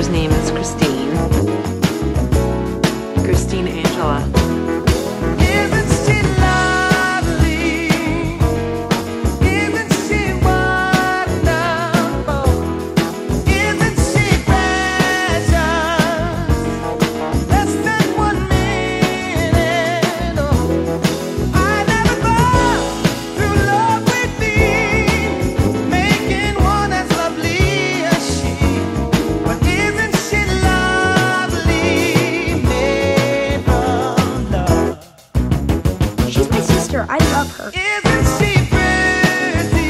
mother's name is Christine. Christine Angela. Isn't she lovely? Isn't she wonderful? Isn't she precious? Less than 1 minute. Oh, I never thought through love with me, making one as lovely as she. But isn't she lovely? Made from love. She's my sister. I love her. Isn't she pretty?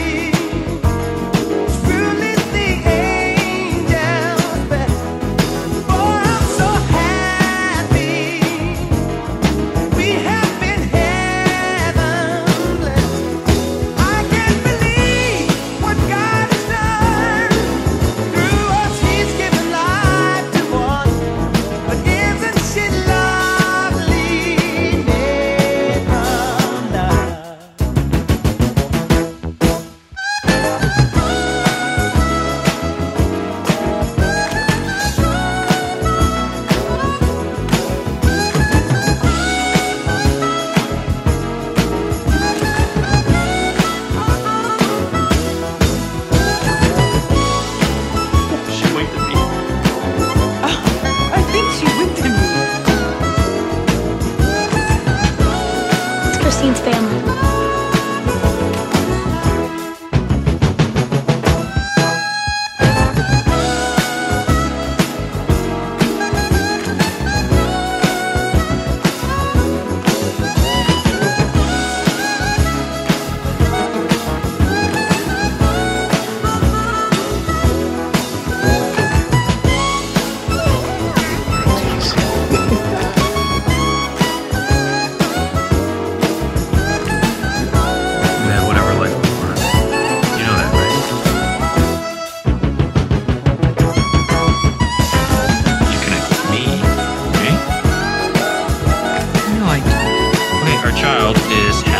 Truly the angel's best. Oh, I'm so happy. We have been heaven blessed. I can't believe what God has done. Through us, He's given life to one. But isn't she lovely? Made from love. She winked at me. I think she winked at me. It's Christine's family. Man, whatever life before. You know that, right? You connect with me, right? No, I do. Okay, our child is